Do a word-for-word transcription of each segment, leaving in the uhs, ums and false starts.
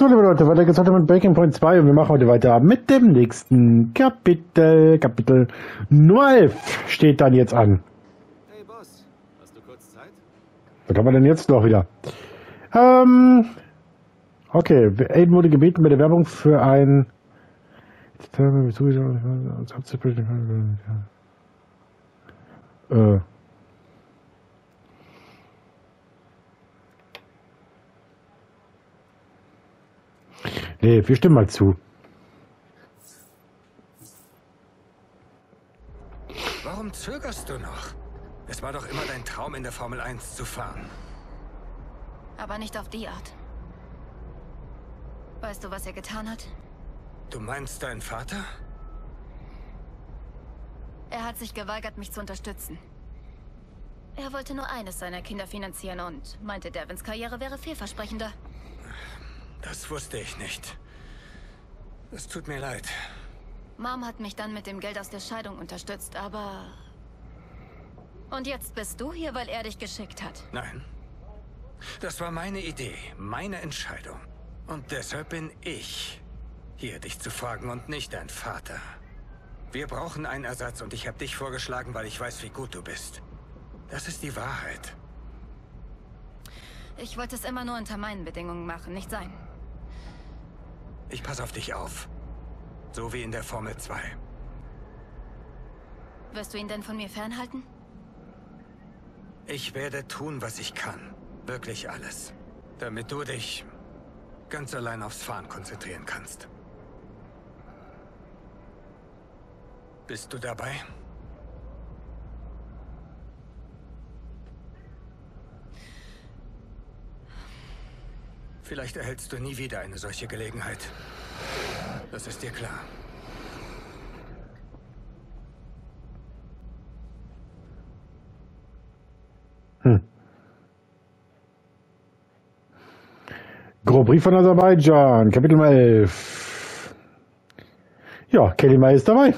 So, liebe Leute, weiter geht's heute mit Breaking Point zwei und wir machen heute weiter mit dem nächsten Kapitel. Kapitel Nummer elf steht dann jetzt an. Hey Boss, hast du kurz Zeit? Was haben wir denn jetzt noch wieder? Ähm, okay, Aiden wurde gebeten, bei der Werbung für ein... Äh... Nee, wir stimmen mal zu. Warum zögerst du noch? Es war doch immer dein Traum, in der Formel eins zu fahren. Aber nicht auf die Art. Weißt du, was er getan hat? Du meinst deinen Vater? Er hat sich geweigert, mich zu unterstützen. Er wollte nur eines seiner Kinder finanzieren und meinte, Devins Karriere wäre vielversprechender. Das wusste ich nicht. Es tut mir leid. Mom hat mich dann mit dem Geld aus der Scheidung unterstützt, aber... Und jetzt bist du hier, weil er dich geschickt hat. Nein. Das war meine Idee, meine Entscheidung. Und deshalb bin ich hier, dich zu fragen und nicht dein Vater. Wir brauchen einen Ersatz und ich habe dich vorgeschlagen, weil ich weiß, wie gut du bist. Das ist die Wahrheit. Ich wollte es immer nur unter meinen Bedingungen machen, nicht sein. Ich passe auf dich auf. So wie in der Formel zwei. Wirst du ihn denn von mir fernhalten? Ich werde tun, was ich kann. Wirklich alles. Damit du dich ganz allein aufs Fahren konzentrieren kannst. Bist du dabei? Vielleicht erhältst du nie wieder eine solche Gelegenheit. Das ist dir klar. Hm. Grand Prix von Aserbaidschan, Kapitel elf. Ja, Kelly May ist dabei.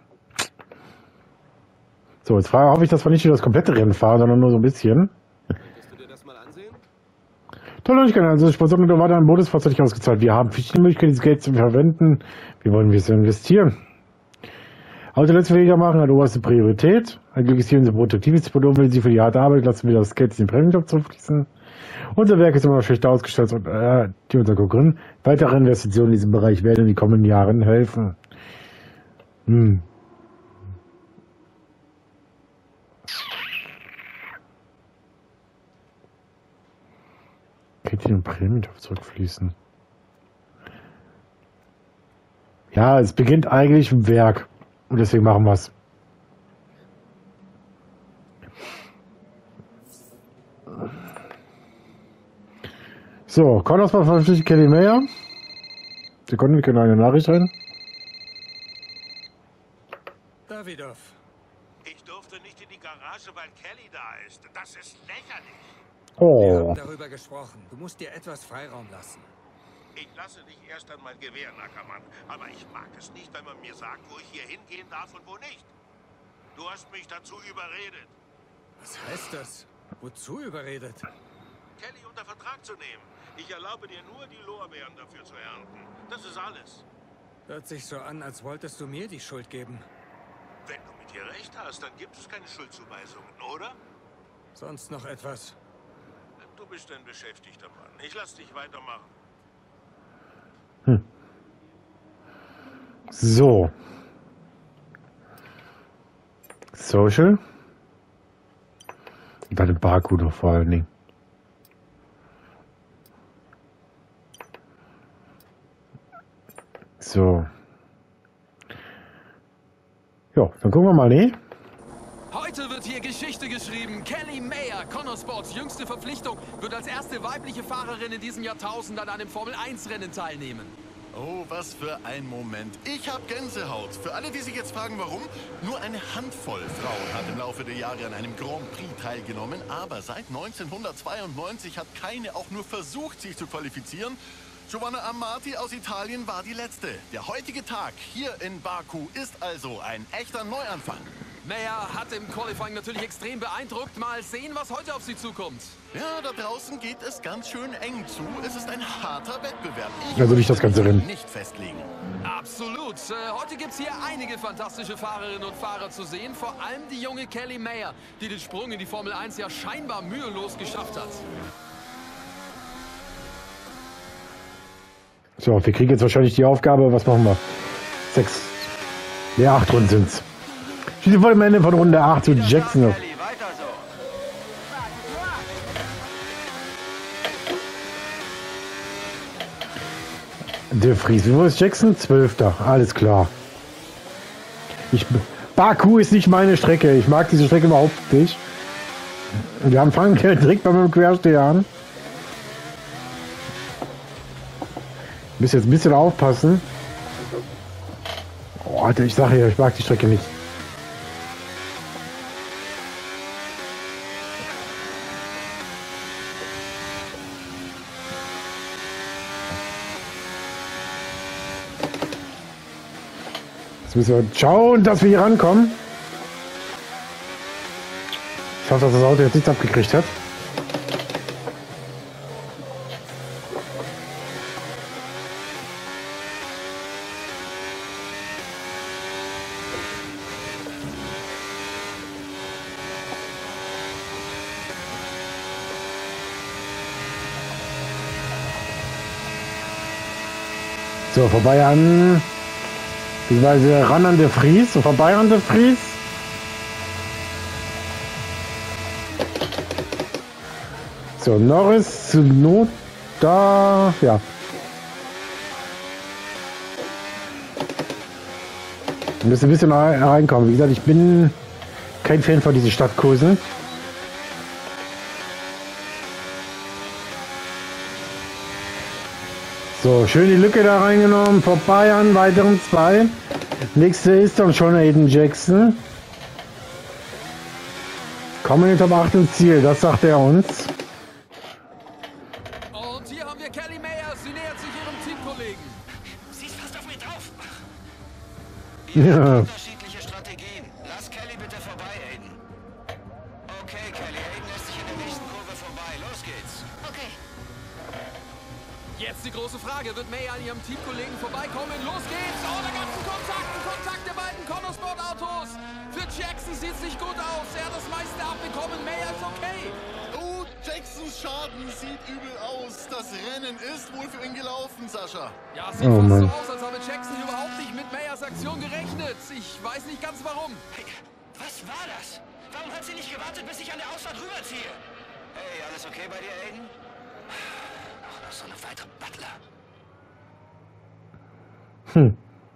So, jetzt frage, hoffe ich, dass wir nicht wieder das komplette Rennen fahren, sondern nur so ein bisschen. Willst du dir das mal ansehen? Tolle Neuigkeiten, also Sponsoren und weiter an Bonusfahrzeuge ausgezahlt. Wir haben verschiedene Möglichkeiten, dieses Geld zu verwenden. Wie wollen wir es investieren? Autonetzfähiger machen hat oberste Priorität. Ein glückliches Team ist ein produktives Produkt, will sie für die harte Arbeit, lassen wir das Geld in den Prämienjob zurückfließen. Unser Werk ist immer noch schlechter ausgestattet und äh, die unserer Konkurrenten. Weitere Investitionen in diesem Bereich werden in den kommenden Jahren helfen. Hm. Geht in den Prämienjob zurückfließen. Ja, es beginnt eigentlich im Werk. Und deswegen machen wir es. So, Connors war verpflichtet Kelly Mayer. Sekunden, wir können eine Nachricht rein. Davidov. Ich durfte nicht in die Garage, weil Kelly da ist. Das ist lächerlich. Oh. Wir haben darüber gesprochen. Du musst dir etwas Freiraum lassen. Ich lasse dich erst einmal gewähren, Ackermann. Aber ich mag es nicht, wenn man mir sagt, wo ich hier hingehen darf und wo nicht. Du hast mich dazu überredet, Was heißt das? Wozu überredet? Kelly unter Vertrag zu nehmen. Ich erlaube dir nur, die Lorbeeren dafür zu ernten. Das ist alles. Hört sich so an, als wolltest du mir die Schuld geben. Wenn du mit dir recht hast, dann gibt es keine Schuldzuweisungen, oder? Sonst noch etwas? Du bist ein beschäftigter Mann. Ich lass dich weitermachen. Hm. So. Social. Und dann Baku doch vor allen Dingen. So. Ja, dann gucken wir mal, ne? Heute wird hier Geschichte geschrieben. Kelly Mayer, Connor Sports jüngste Verpflichtung, wird als erste weibliche Fahrerin in diesem Jahrtausend an einem Formel eins Rennen teilnehmen. Oh, was für ein Moment. Ich habe Gänsehaut. Für alle, die sich jetzt fragen, warum, nur eine Handvoll Frauen hat im Laufe der Jahre an einem Grand Prix teilgenommen. Aber seit neunzehnhundertzweiundneunzig hat keine auch nur versucht, sich zu qualifizieren. Giovanna Amati aus Italien war die letzte. Der heutige Tag hier in Baku ist also ein echter Neuanfang. Mayer hat im Qualifying natürlich extrem beeindruckt. Mal sehen, was heute auf sie zukommt. Ja, da draußen geht es ganz schön eng zu. Es ist ein harter Wettbewerb. Ich Also nicht das ganze Rennen. nicht festlegen. Absolut. Äh, heute gibt es hier einige fantastische Fahrerinnen und Fahrer zu sehen. Vor allem die junge Kelly Mayer, die den Sprung in die Formel eins ja scheinbar mühelos geschafft hat. So, wir kriegen jetzt wahrscheinlich die Aufgabe, was machen wir? Sechs. Ja, acht Runden sind's. Schließlich vor dem Ende von Runde acht zu Jackson. Der Vries. Wo ist Jackson? Zwölfter. Alles klar. Ich, Baku ist nicht meine Strecke. Ich mag diese Strecke überhaupt nicht. Wir haben fangen direkt beim Quersteher an. Ich muss jetzt ein bisschen aufpassen. Oh, Alter, ich sage ja, ich mag die Strecke nicht. Jetzt müssen wir schauen, dass wir hier rankommen. Ich hoffe, dass das Auto jetzt nichts abgekriegt hat. So, vorbei an, beziehungsweise ran an der Vries, so vorbei an der Vries. So, Norris zu Not da, ja. Wir müssen ein bisschen reinkommen. Wie gesagt, ich bin kein Fan von diesen Stadtkursen. So, schön die Lücke da reingenommen, vorbei an weiteren zwei. Nächste ist dann schon Aiden Jackson. Kommen in den Top acht ins Ziel, das sagt er uns. Und hier haben wir Kelly Mayer, sie nähert sich ihrem Teamkollegen. Sie ist fast auf mir drauf. Ja. Unterschiedliche Strategien. Lass Kelly bitte vorbei, Aiden. Okay, Kelly, Aiden lässt sich in der nächsten Kurve vorbei. Los geht's. Okay. Jetzt die große Frage, wird Mayer an ihrem Teamkollegen vorbeikommen? Los geht's! Oh, da gab's einen Kontakt, einen Kontakt der beiden Connosport-Autos. Für Jackson sieht's nicht gut aus. Er hat das meiste abbekommen. Mayer ist okay. Oh, Jacksons Schaden sieht übel aus. Das Rennen ist wohl für ihn gelaufen, Sascha. Ja, sieht Oh, fast Mann. so aus, als habe Jackson überhaupt nicht mit Mayers Aktion gerechnet. Ich weiß nicht ganz warum. Hey, was war das? Warum hat sie nicht gewartet, bis ich an der Ausfahrt rüberziehe? Hey, alles okay bei dir, Aiden? Noch so eine weitere Butler. Hm.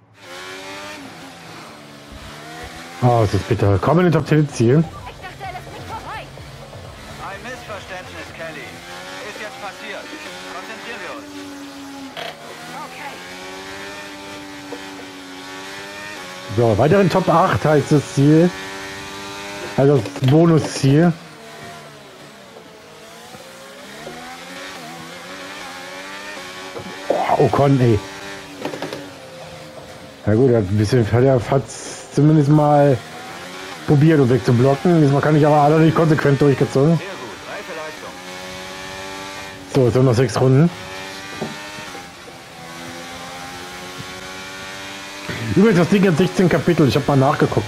Oh, es ist bitter. Kommen in den Top zehn Ziel. Ich dachte, er lässt mich vorbei. Ein Missverständnis, Kelly. Ist jetzt passiert. Konzentrieren wir uns. Okay. So, weiteren Top acht heißt das Ziel. Also das Bonusziel. Oh, Ocon, ey. Ja gut, er hat ein bisschen, er hat zumindest mal probiert, um wegzublocken. Diesmal kann ich aber alle nicht konsequent durchgezogen. Sehr gut. Reife Leistung. So, es sind noch sechs Runden. Übrigens, das Ding hat sechzehn Kapitel. Ich habe mal nachgeguckt.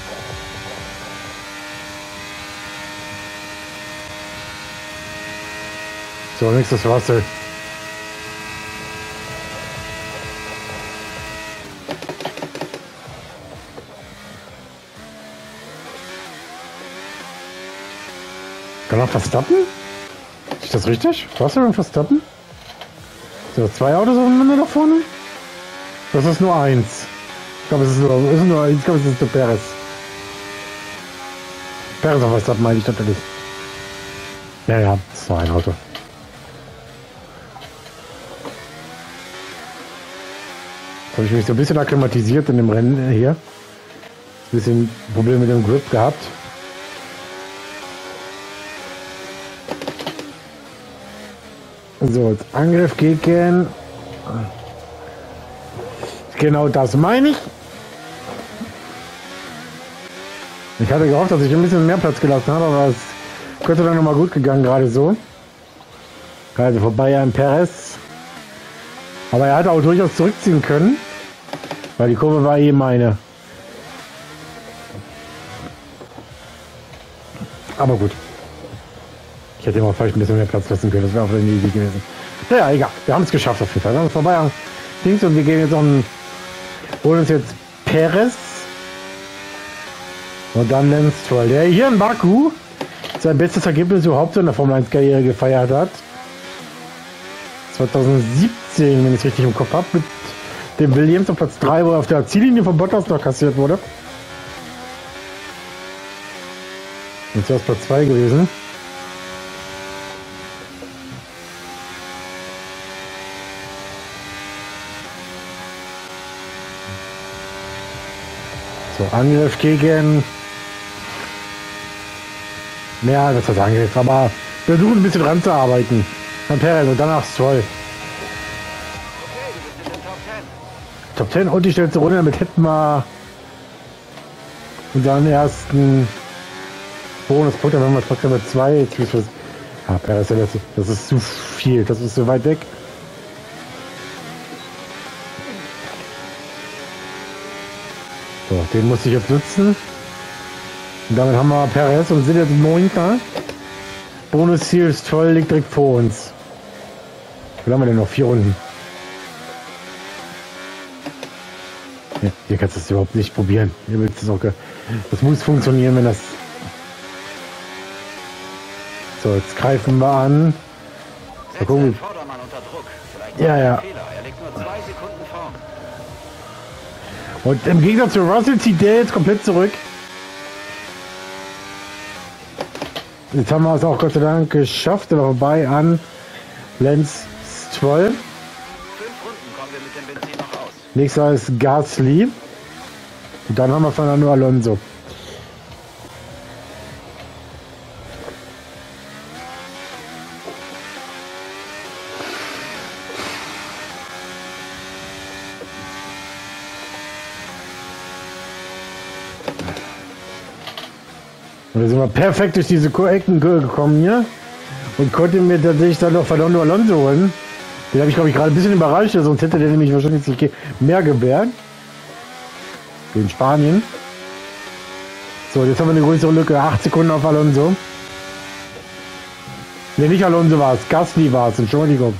So, nächstes Russell. Kann man Verstappen? Ist das richtig? Russell und Verstappen? So, zwei Autos aufeinander da vorne? Das ist nur eins. Ich glaube, es ist nur, es ist nur, ich glaube, es ist nur Perez. Perez auf Verstappen meine ich natürlich. Ja, ja, das ist nur ein Auto. Jetzt habe ich mich so ein bisschen akklimatisiert in dem Rennen hier. Ein bisschen Probleme mit dem Grip gehabt. So, jetzt Angriff gegen... Genau das meine ich. Ich hatte gehofft, dass ich ein bisschen mehr Platz gelassen habe, aber es könnte dann nochmal gut gegangen, gerade so. Also vorbei an Perez. Aber er hatte auch durchaus zurückziehen können, weil die Kurve war eh meine. Aber gut. Ich hätte immer vielleicht ein bisschen mehr Platz lassen können, das wäre auch eine Idee gewesen. Naja, egal, wir haben es geschafft auf jeden Fall. Wir haben es vorbei an Dings und wir gehen jetzt um, holen uns jetzt Perez. Und dann Lance Stroll, der hier in Baku sein bestes Ergebnis überhaupt in der Formel eins Karriere gefeiert hat. zweitausendsiebzehn, wenn ich es richtig im Kopf habe, mit dem Williams auf Platz drei, wo er auf der Ziellinie von Bottas noch kassiert wurde. Jetzt wäre es Platz zwei gewesen. So, Angriff gegen... Ja, das hat Angriff, aber wir versuchen ein bisschen ranzuarbeiten. Dann Perez und danach Stroll. Okay, du bist in den Top Ten. Top zehn und die schnellste Runde, damit hätten wir unseren ersten Bonuspunkt, dann haben wir trotzdem mit zwei. Jetzt ist was. Ah, Perez, das, das ist zu viel, das ist so weit weg. So, den muss ich jetzt nutzen. Und damit haben wir Perez und sind jetzt neunter. Bonusziel ist toll, liegt direkt vor uns. Wie haben wir denn noch? Vier Runden. Ja, hier kannst du es überhaupt nicht probieren. Hier willst du auch das muss funktionieren, wenn das... So, jetzt greifen wir an. Mal gucken. Vordermann unter Druck. Vielleicht Ja, ja. Fehler. Er liegt nur zwei Sekunden vorn. Und im Gegensatz zu Russell zieht der jetzt komplett zurück. Jetzt haben wir es auch Gott sei Dank geschafft, aber vorbei an Lance Stroll. Fünf Runden kommen wir mit dem Benzin noch aus. Nächster ist Gasly. Und dann haben wir Fernando Alonso. Und da sind wir perfekt durch diese Ecken gekommen hier und konnte mir tatsächlich dann noch Fernando Alonso holen. Den habe ich, glaube ich, gerade ein bisschen überrascht, sonst hätte der nämlich wahrscheinlich mehr gebärt. In Spanien. So, jetzt haben wir eine größere Lücke. acht Sekunden auf Alonso. Ne, nicht Alonso war es. Gasly war es. Entschuldigung.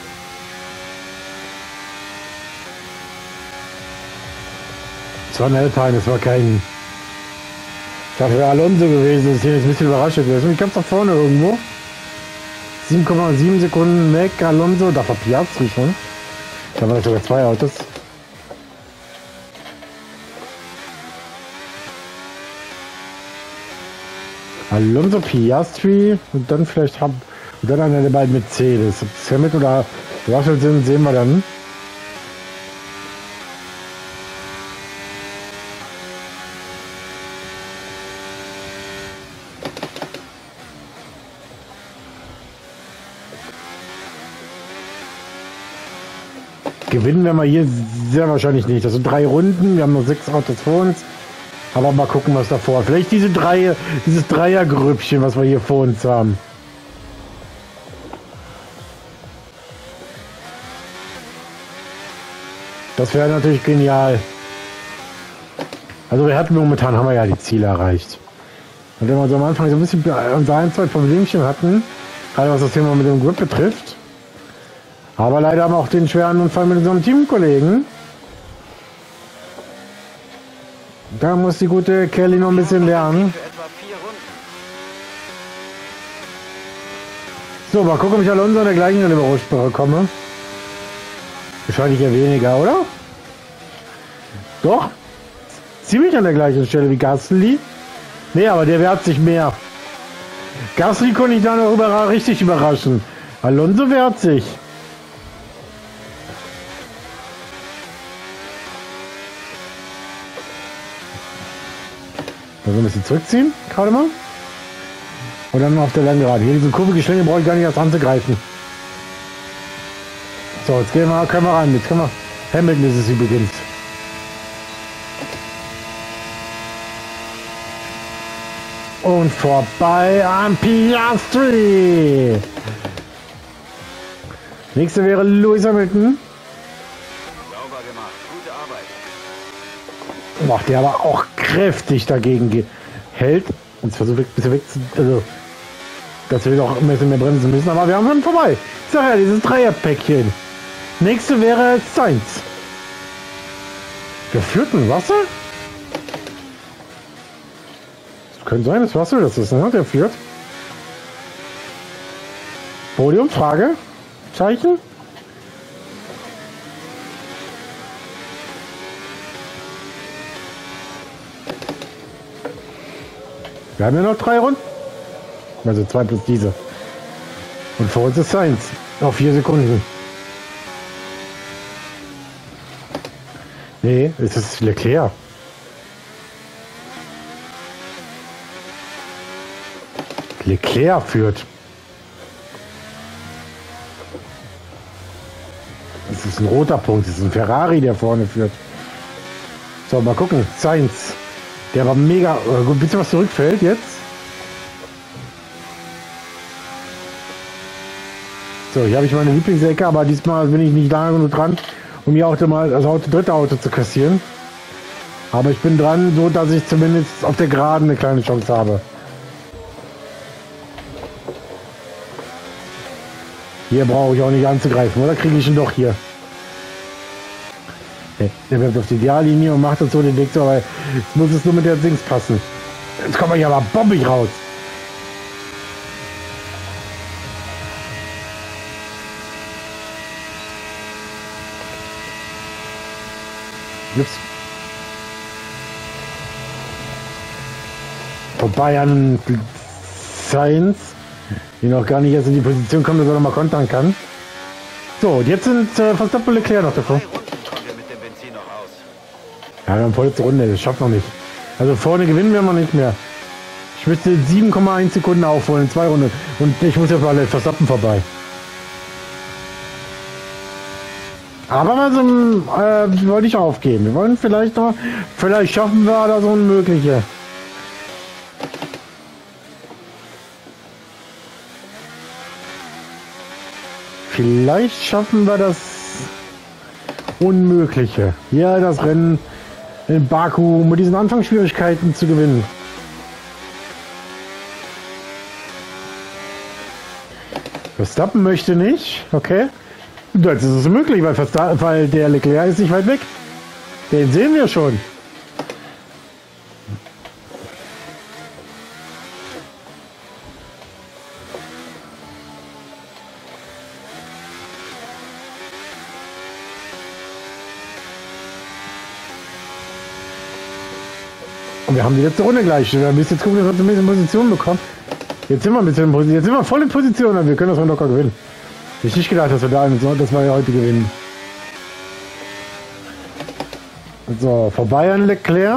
Das war ein Alpine, das war kein... Das wäre Alonso gewesen, das ist hier ein bisschen überrascht gewesen. Ich glaube da vorne irgendwo. sieben Komma sieben Sekunden weg, Alonso, da war Piastri schon. Da waren sogar zwei Autos. Alonso, Piastri und dann vielleicht haben und dann einer der beiden Mercedes. Ob es Hamilton oder Russell sind, sehen wir dann. Gewinnen wir mal hier sehr wahrscheinlich nicht. Das sind drei Runden. Wir haben noch sechs Autos vor uns. Aber mal gucken, was davor. Vielleicht diese drei, dieses Dreiergrüppchen, was wir hier vor uns haben. Das wäre natürlich genial. Also wir hatten momentan haben wir ja die Ziele erreicht. Und wenn wir so am Anfang so ein bisschen unser ein, zwei Problemchen hatten, gerade was das Thema mit dem Grip betrifft. Aber leider haben wir auch den schweren Unfall mit unserem Teamkollegen. Da muss die gute Kelly noch ein bisschen lernen. So, mal gucken, ob ich Alonso an der gleichen Stelle bekomme. Wahrscheinlich eher weniger, oder? Doch. Ziemlich an der gleichen Stelle wie Gasly. Nee, aber der wehrt sich mehr. Gasly konnte ich da noch über, richtig überraschen. Alonso wehrt sich. Also ein bisschen zurückziehen, gerade mal. Und dann auf der Langgeraden. Hier diese kurvige Schlinge brauche ich gar nicht erst anzugreifen. So, jetzt gehen wir, können wir ran. Jetzt können wir. Hamilton ist es übrigens. Und vorbei an Piastri. Nächste wäre Lewis Hamilton. Sauber gemacht. Gute Arbeit. Macht der aber auch kräftig dagegen hält. Und versucht ein bisschen weg zu. Also, dass wir doch ein bisschen mehr bremsen müssen. Aber wir haben schon vorbei. Ich sag ja, dieses Dreierpäckchen. Nächste wäre Sainz. Der führt ein Wasser? Das könnte sein, das Wasser, das ist, ne? Der führt. Podium, Frage. Zeichen. Wir haben ja noch drei Runden. Also zwei plus diese. Und vor uns ist Sainz. Auf vier Sekunden. Nee, es ist Leclerc. Leclerc führt. Das ist ein roter Punkt. Das ist ein Ferrari, der vorne führt. So, mal gucken. Sainz. Der war mega. Äh, ein bisschen was zurückfällt jetzt. So, hier habe ich meine Lieblingsecke, aber diesmal bin ich nicht lange genug dran, um hier auch mal das Auto, dritte Auto zu kassieren. Aber ich bin dran, so dass ich zumindest auf der Geraden eine kleine Chance habe. Hier brauche ich auch nicht anzugreifen, oder kriege ich ihn doch hier? Okay, der bleibt auf die Ideallinie und macht das so den Weg so, aber jetzt muss es nur mit der Dings passen. Jetzt kommen wir hier aber bombig raus. Ups. Vorbei an Sainz, die noch gar nicht erst in die Position kommt, dass er noch mal kontern kann. So, und jetzt sind äh, Verstappen und Leclerc noch davor. Ja, wir haben vorletzte Runde, das schafft noch nicht. Also vorne gewinnen wir noch nicht mehr. Ich müsste sieben Komma eins Sekunden aufholen in zwei Runden. Und ich muss jetzt mal Verstappen vorbei. Aber also, äh, wollte ich aufgeben. Wir wollen vielleicht noch, vielleicht schaffen wir da so Unmögliche. Vielleicht schaffen wir das Unmögliche. Hier das Rennen in Baku mit diesen Anfangsschwierigkeiten zu gewinnen. Verstappen möchte nicht, okay. Jetzt ist es möglich, weil, Versta weil der Leclerc ist nicht weit weg. Den sehen wir schon. Und wir haben die letzte Runde gleich. Wir müssen jetzt gucken, dass wir ein bisschen Position bekommen. Jetzt sind wir ein bisschen in Position. Jetzt sind wir voll in Position und wir können das mal locker gewinnen. Ich hätte nicht gedacht, dass wir da dass wir heute gewinnen. So, vorbei an Leclerc.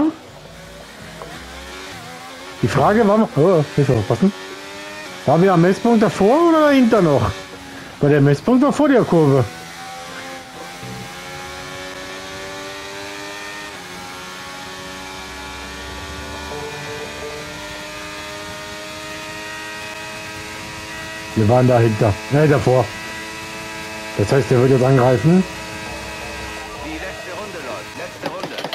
Die Frage war, oh, nicht aufpassen. War wir am Messpunkt davor oder dahinter noch? Weil der Messpunkt war vor der Kurve. Wir waren dahinter, ne, davor. Das heißt, der wird jetzt angreifen. Die letzte Runde läuft, letzte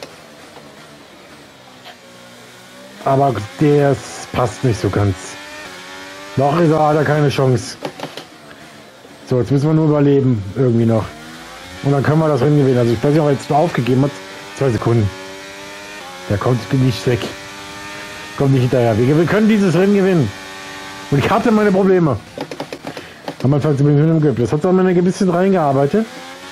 Runde. Aber der passt nicht so ganz. Noch ist er, hat er keine Chance. So, jetzt müssen wir nur überleben, irgendwie noch. Und dann können wir das Rennen gewinnen. Also ich weiß nicht, ob er jetzt aufgegeben hat. Zwei Sekunden. Der kommt nicht weg. Kommt nicht hinterher. Wir können dieses Rennen gewinnen. Und ich hatte meine Probleme. Am Anfang zu im Grip. Das hat auch mal ein bisschen reingearbeitet.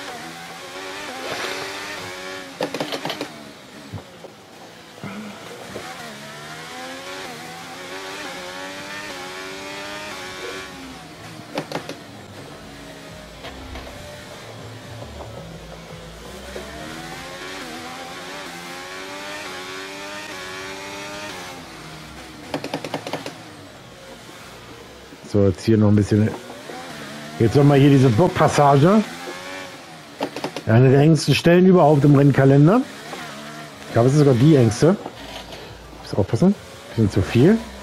So, jetzt hier noch ein bisschen. Jetzt nochmal hier diese Blockpassage. Eine der engsten Stellen überhaupt im Rennkalender. Ich glaube, es ist sogar die engste. Muss aufpassen. Bisschen zu viel.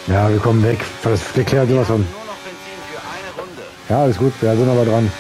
Ja, wir kommen weg. Das erklärt sowas von. Nur noch Benzin für eine Runde. Ja, alles gut. Wir sind aber dran.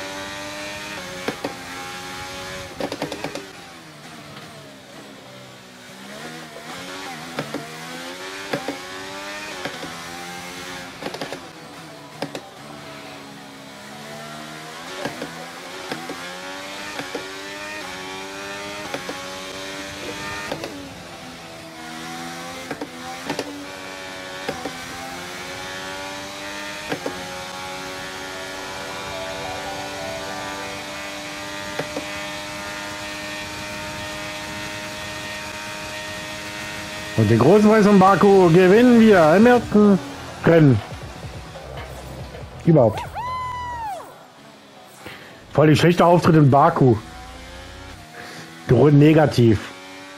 Und den großen Preis von Baku gewinnen wir im ersten Rennen. Überhaupt. Voll die schlechte Auftritt in Baku. Grund negativ.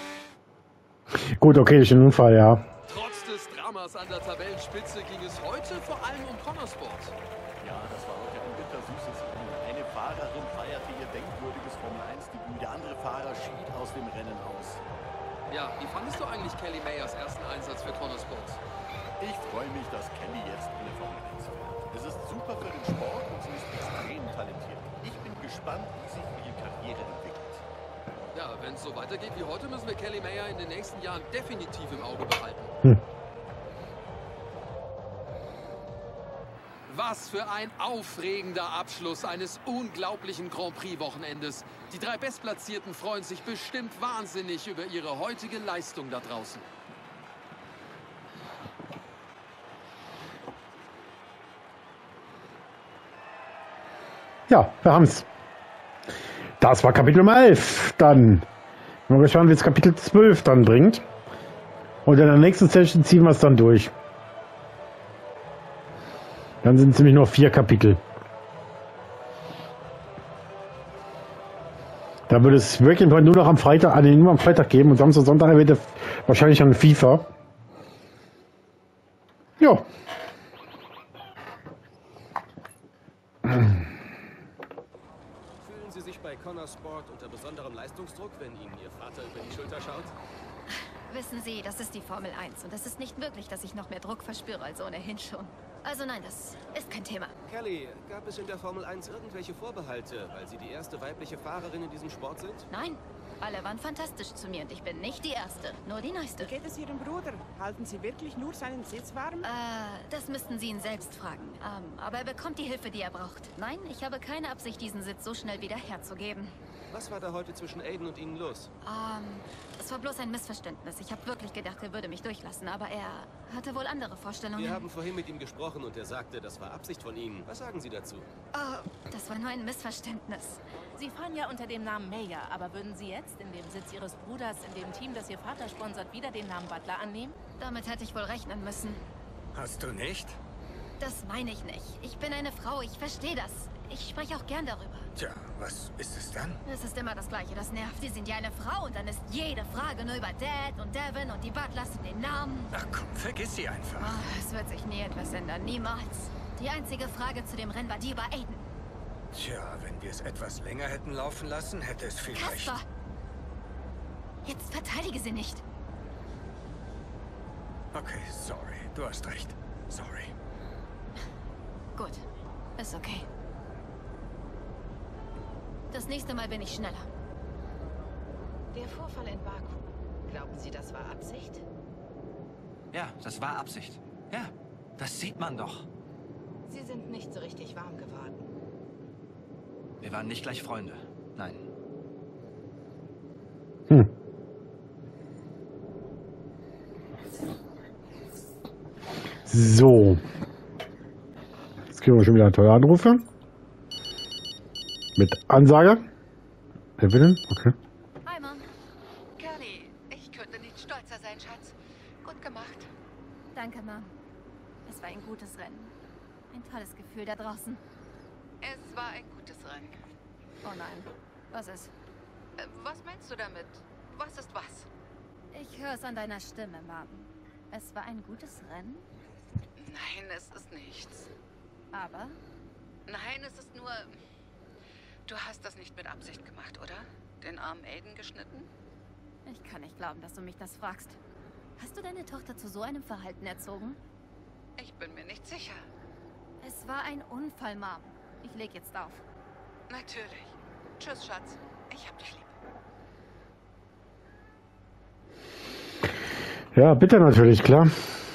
Gut, okay, das ist ein Unfall, ja. Trotz des Dramas an der Tabellenspitze ging es heute vor allem um Connorsport. Ja, das war heute ein bittersüßes Rennen. Eine Fahrerin feierte ihr denkwürdiges Formel eins Debüt. Der andere Fahrer schied aus dem Rennen aus. Ja, wie fandest du eigentlich Kelly Mayers ersten Einsatz für Connorsport? Ich freue mich, dass Kelly jetzt eine Formel eins fährt. Es ist super für den Sport und sie ist extrem talentiert. Ich bin gespannt, wie sich ihre Karriere entwickelt. Ja, wenn es so weitergeht wie heute, müssen wir Kelly Mayer in den nächsten Jahren definitiv im Auge behalten. Hm. Was für ein aufregender Abschluss eines unglaublichen Grand Prix-Wochenendes. Die drei Bestplatzierten freuen sich bestimmt wahnsinnig über ihre heutige Leistung da draußen. Ja, wir haben's. Das war Kapitel Nummer elf. Dann mal gespannt, wie es Kapitel zwölf dann bringt. Und in der nächsten Session ziehen wir es dann durch. Dann sind es nämlich noch vier Kapitel. Da würde es wirklich nur noch am Freitag, ah, nee, nur am Freitag geben und Samstag, Sonntag wird wahrscheinlich an FIFA. Ja. Fühlen Sie sich bei Connorsport unter besonderem Leistungsdruck, wenn Ihnen Ihr Vater über die Schulter schaut? Wissen Sie, das ist die Formel eins und es ist nicht möglich, dass ich noch mehr Druck verspüre als ohnehin schon. Also nein, das ist kein Thema. Kelly, gab es in der Formel eins irgendwelche Vorbehalte, weil Sie die erste weibliche Fahrerin in diesem Sport sind? Nein, alle waren fantastisch zu mir und ich bin nicht die Erste, nur die Neueste. Wie geht es Ihrem Bruder? Halten Sie wirklich nur seinen Sitz warm? Äh, das müssten Sie ihn selbst fragen. Ähm, aber er bekommt die Hilfe, die er braucht. Nein, ich habe keine Absicht, diesen Sitz so schnell wieder herzugeben. Was war da heute zwischen Aiden und Ihnen los? Ähm, es war bloß ein Missverständnis. Ich habe wirklich gedacht, er würde mich durchlassen, aber er hatte wohl andere Vorstellungen. Wir haben vorhin mit ihm gesprochen und er sagte, das war Absicht von Ihnen. Was sagen Sie dazu? Oh, das war nur ein Missverständnis. Sie fahren ja unter dem Namen Mayer, aber würden Sie jetzt in dem Sitz Ihres Bruders, in dem Team, das Ihr Vater sponsert, wieder den Namen Butler annehmen? Damit hätte ich wohl rechnen müssen. Hast du nicht? Das meine ich nicht. Ich bin eine Frau, ich verstehe das. Ich spreche auch gern darüber. Tja, was ist es dann? Es ist immer das Gleiche, das nervt. Sie sind ja eine Frau und dann ist jede Frage nur über Dad und Devin und die Butlers und den Namen. Ach komm, vergiss sie einfach. Oh, es wird sich nie etwas ändern, niemals. Die einzige Frage zu dem Rennen war die über Aiden. Tja, wenn wir es etwas länger hätten laufen lassen, hätte es vielleicht... Kasper! Jetzt verteidige sie nicht. Okay, sorry. Du hast recht. Sorry. Gut, ist okay. Das nächste Mal bin ich schneller. Der Vorfall in Baku. Glauben Sie, das war Absicht? Ja, das war Absicht. Ja, das sieht man doch. Sie sind nicht so richtig warm geworden. Wir waren nicht gleich Freunde. Nein. Hm. So. Jetzt kriegen wir schon wieder tolle Anrufe. Mit Ansage. Evelyn, okay. Hi, Mom. Kelly, ich könnte nicht stolzer sein, Schatz. Gut gemacht. Danke, Mom. Es war ein gutes Rennen. Ein tolles Gefühl da draußen. Es war ein gutes Rennen. Oh nein. Was ist? Äh, was meinst du damit? Was ist was? Ich höre es an deiner Stimme, Mom. Es war ein gutes Rennen? Nein, es ist nichts. Aber? Nein, es ist nur... Du hast das nicht mit Absicht gemacht, oder? Den armen Aiden geschnitten? Ich kann nicht glauben, dass du mich das fragst. Hast du deine Tochter zu so einem Verhalten erzogen? bin mir nicht sicher. Es war ein Unfall, Mom. Ich leg jetzt auf. Natürlich. Tschüss, Schatz. Ich hab dich lieb. Ja, bitte natürlich, klar.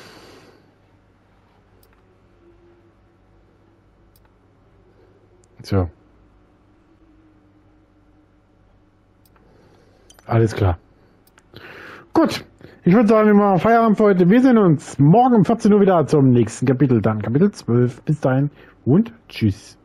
So. Alles klar. Gut. Ich würde sagen, wir machen Feierabend für heute. Wir sehen uns morgen um vierzehn Uhr wieder zum nächsten Kapitel. Dann Kapitel zwölf. Bis dahin und tschüss.